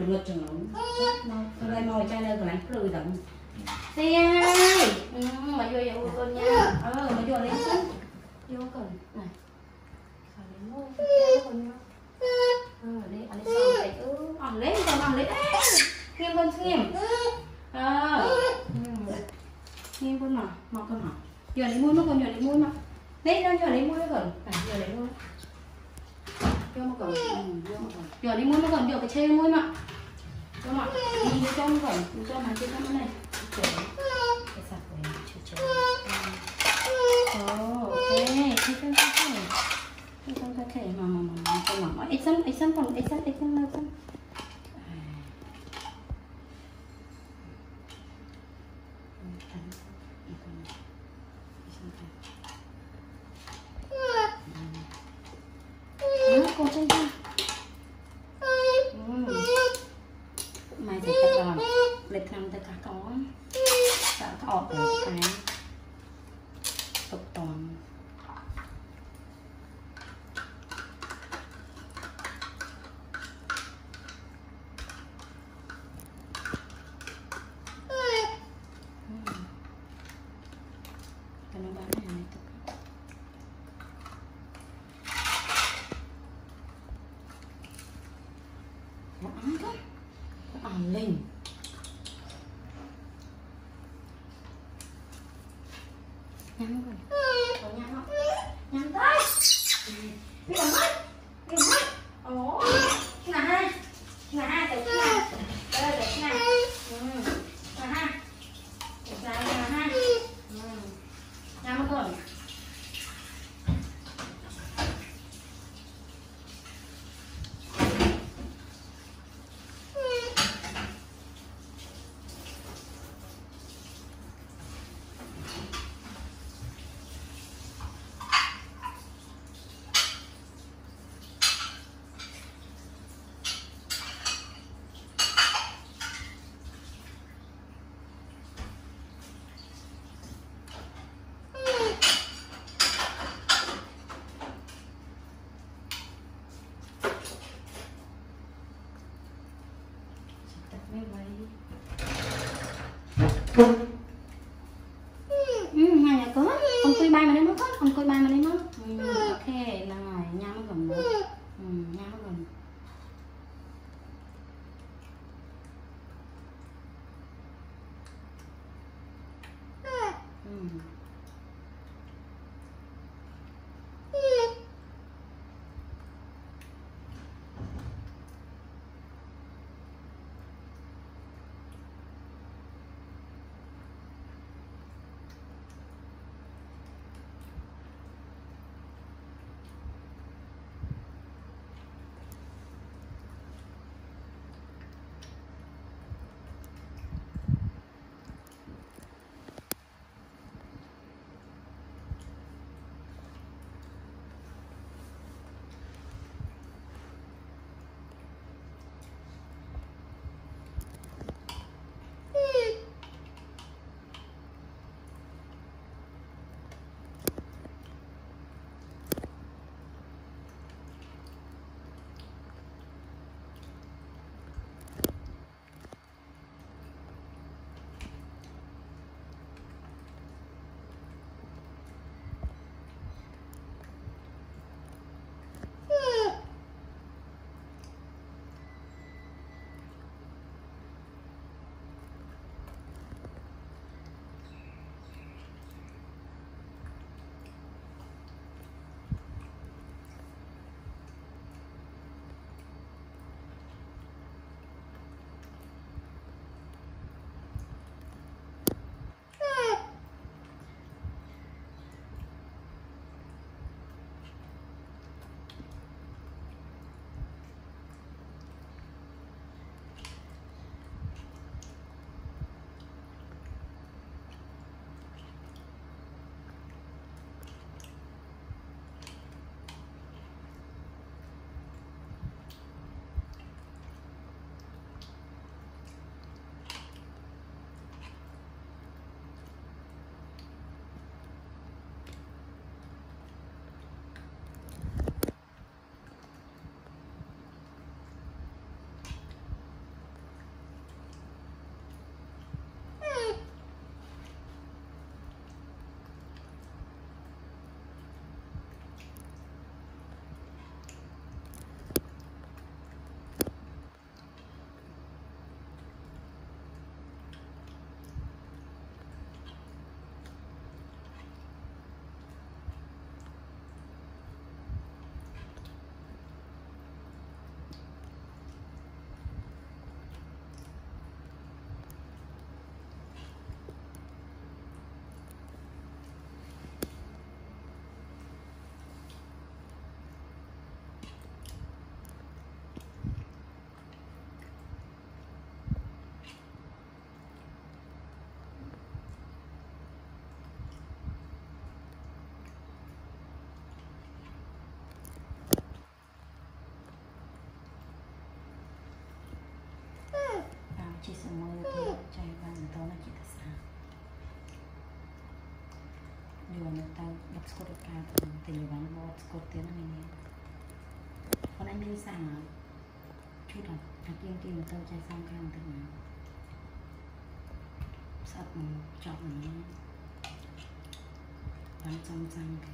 lượt chừng nó đây mồi chai đây rồi anh lười đậm xe ơi mà vô vậy con nha mà vô lên xuống vô cần này phải lên mua con nha đi anh đi xong này ăn lấy con ăn lấy nghiêm con nghiêm nghiêm con mà con mà giờ lấy mũi mà con giờ lấy mũi mà lấy đâu giờ lấy mũi còn phải giờ lấy mũi cho mà còn giờ lấy mũi mà còn giờ cái chê mũi mà cho mà đi cho mà còn cho mà trên cái này cái sạc này chơi ok cái thể mà con mà ít xăm còn ít xăm đâu xăm cô chơi đi mày thì ta còn lịch năm ta cả có đã thọt được cái tục toàn cái nó bán này này tục nó ăn lên nhắm rồi có nhắm không nhắm tới đi làm mất ồ cái này từ cái này đây từ cái này ha từ cái này ha nhắm rồi chỉ sợ mơ thôi chạy vào người ta là chỉ là sao điều mà tao bắt score được cao thì nhiều bạn bắt score tiếng là mình còn anh đi sang chút là kiên trì tao chạy sang cam thế nào sắp chọn mình bắn trong sang thì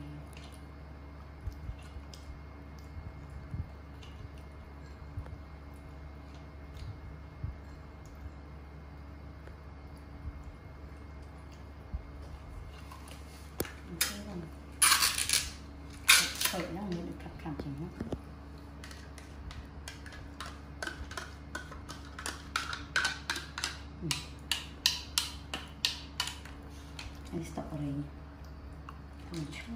khởi nó mới được cặp cảm chỉnh nó anh stop ở đây không chút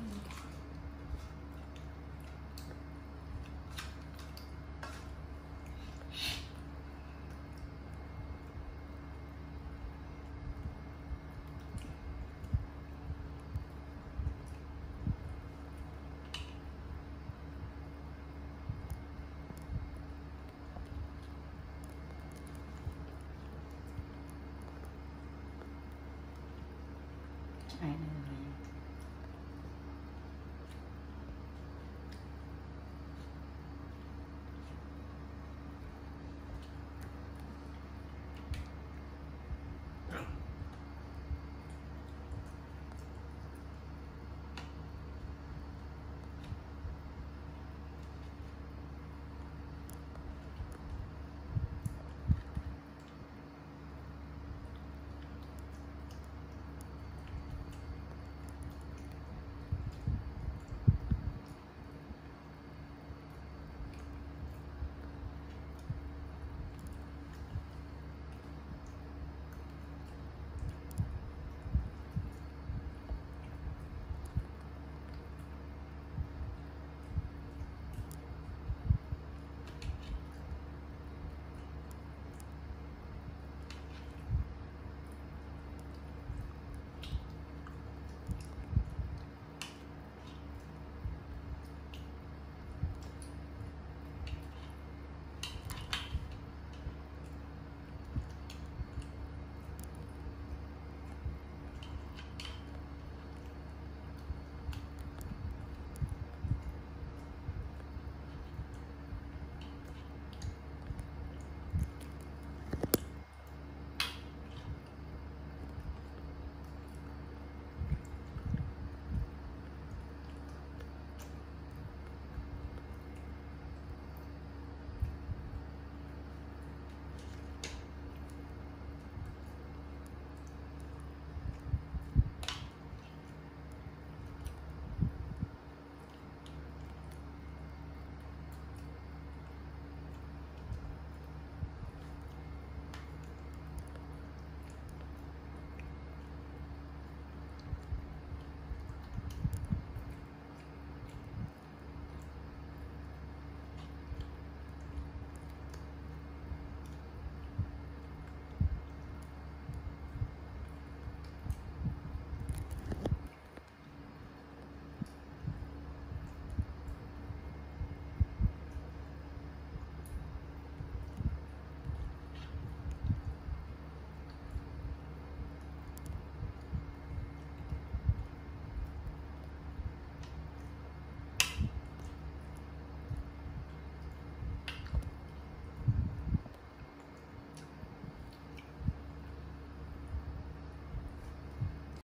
ai nữa